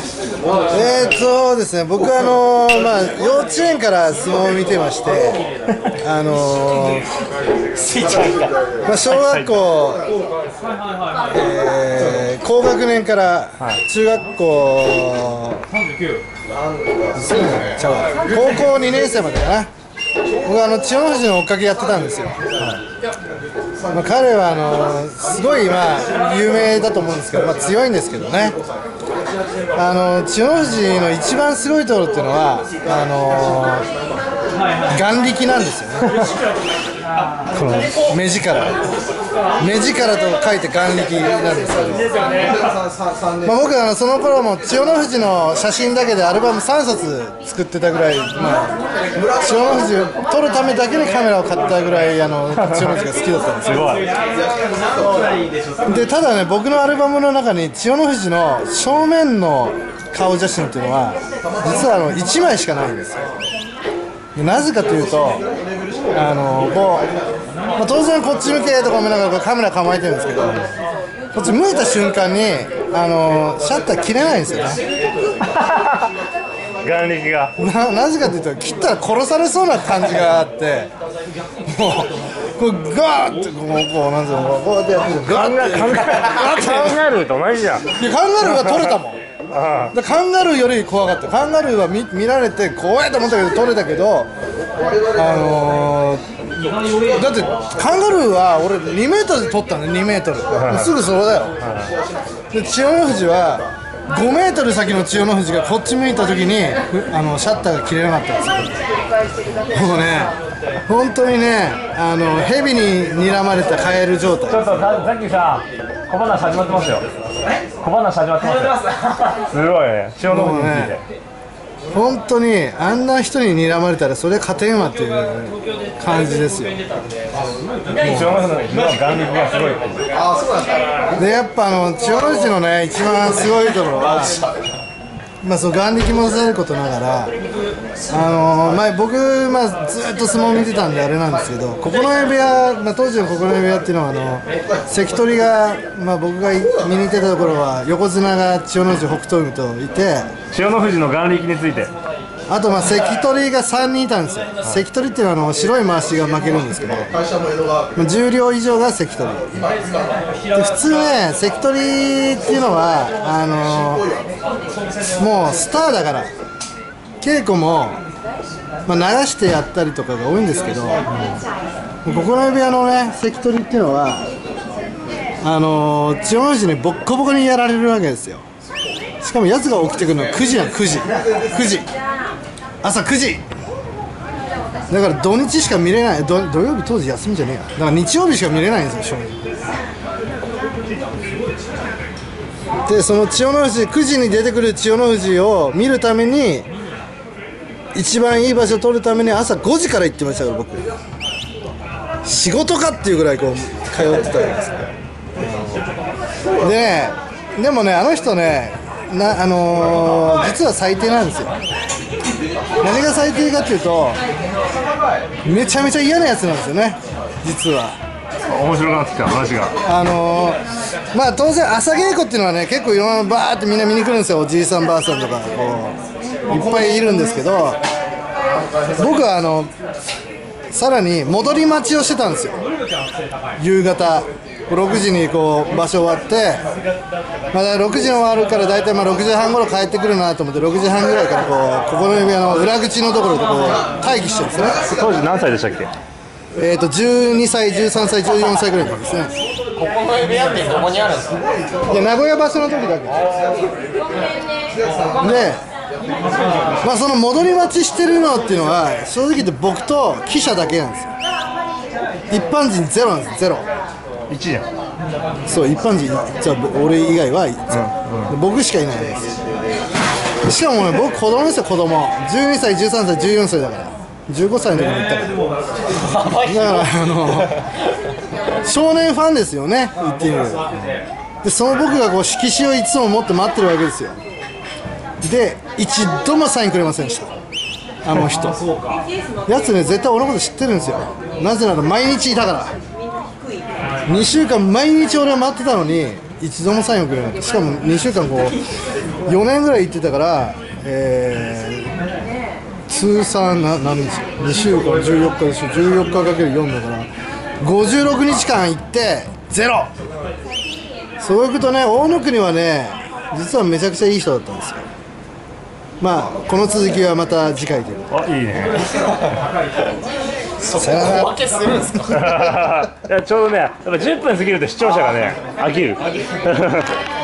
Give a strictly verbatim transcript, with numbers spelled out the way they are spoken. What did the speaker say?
えーっとですね、僕はあのー、まあ幼稚園から相撲を見てまして、あのー、まあ小学校、えー、高学年から中学校、高校にねん生までかな。僕はあの千代の富士の追っかけやってたんですよ。まあ、彼はあのすごいまあ有名だと思うんですけど、まあ、強いんですけどね。あの千代の富士の一番すごいところっていうのはあの眼力なんですよね。この目力目力と書いて眼力なんですけど、まあ、僕はあのその頃も千代の富士の写真だけでアルバムさんさつ作ってたぐらい、まあ、千代の富士を撮るためだけにカメラを買ったぐらいあの千代の富士が好きだったんですよ。でただね、僕のアルバムの中に千代の富士の正面の顔写真っていうのは実はあのいちまいしかないんですよ。でなぜかというと、あのこう、まあ、当然こっち向けとか思いながらカメラ構えてるんですけど、こっち向いた瞬間にあのシャッター切れないんですよね。 眼力がな, なぜかというと切ったら殺されそうな感じがあって、もうこうガーッてこうこうなんていうのこうやってやってカンガルーと同じじゃん。 カンガルーが撮れたもん。ああカンガルーより怖かった。カンガルーは 見, 見られて怖いと思ったけど撮れたけど、あのー、だってカンガルーは俺にメートルで撮ったのね。にメートルすぐそれだよ。で千代の富士はごメートル先の千代の富士がこっち向いた時にあのシャッターが切れなかったんですよ。もうね本当にね、あの蛇に睨まれたカエル状態。 ちょっとザッキーさん、小話始まってますよ。小話始まってますよ。すごいね、千代の富士について。 本当にあんな人に睨まれたらそれ勝てんわっていう感じですよ。 千代の富士の眼力がすごい。 でやっぱあの千代の富士のね一番すごいところは、まあそう眼力もさることながら、あのー、前僕、まあ、ずっと相撲を見てたんであれなんですけど、九重部屋、まあ、当時の九重部屋っていうのはあの関取が、まあ、僕が見に行ってたところは横綱が千代の富士、北勝海といて、 千代の富士の眼力について、 あとまあ関取がさんにんいたんですよ。関取っていうのはあの白い回しが負けるんですけど、まあ、十両以上が関取で、普通ね関取っていうのはあのー、もうスターだから稽古も、まあ、流してやったりとかが多いんですけど、九重部屋のね関取っていうのはあのー、千代の富士にボッコボコにやられるわけですよ。しかもやつが起きてくるのはくじなの。くじくじ朝くじだから土日しか見れない。 土, 土曜日当時休みじゃねえや、だから日曜日しか見れないんですよ、正直。でその千代の富士くじに出てくる千代の富士を見るために一番いい場所を取るために朝ごじから行ってましたから、僕仕事かっていうぐらいこう通ってたわけですよ。でね、でもねあの人ねな、あのー、実は最低なんですよ。何が最低かっていうとめちゃめちゃ嫌なやつなんですよね、実は。 面白くなってきた話が。 あのー、まあ当然朝稽古っていうのはね結構いろんなバーってみんな見に来るんですよ。おじいさんばあさんとかこういっぱいいるんですけど、僕はあのさらに戻り待ちをしてたんですよ。夕方ろくじにこう場所終わって、まだろくじに終わるから大体まあろくじはん頃帰ってくるなと思って、ろくじはんぐらいからこう九重部屋の裏口のところでこう待機してるんですね。 当時何歳でしたっけ？ えーとじゅうにさい、じゅうさんさい、じゅうよんさいぐらいですね。 九重部屋ってどこにあるんですか？ いや名古屋場所の時だけで、まあその戻り待ちしてるのっていうのは正直言って僕と記者だけなんですよ。一般人ゼロなんです。ゼロいちじゃん。 そう一般人じゃあ俺以外は、うんうん、僕しかいないです。しかもね僕子供ですよ。子供じゅうにさい、じゅうさんさい、じゅうよんさいだからじゅうごさいの時に行ったからだからあの少年ファンですよね、言ってみれば。でその僕がこう色紙をいつも持って待ってるわけですよ。で一度もサインくれませんでした、あの人。やつね絶対俺のこと知ってるんですよ。なぜなら毎日いたから。にしゅうかん毎日俺は待ってたのに一度もサイン送れなかった。しかもにしゅうかんこうよねんぐらい行ってたから、えー、通算な何日にしゅうかんじゅうよっかでしょ。じゅうよっかかけるよんだからごじゅうろくにちかん行ってゼロ。そういうことね、大野国はね実はめちゃくちゃいい人だったんですよ。まあこの続きはまた次回ということで。 あ、いいね。 そこ小分けするんですか？ いやちょうどね、やっぱじゅっぷん過ぎると視聴者がね飽きる。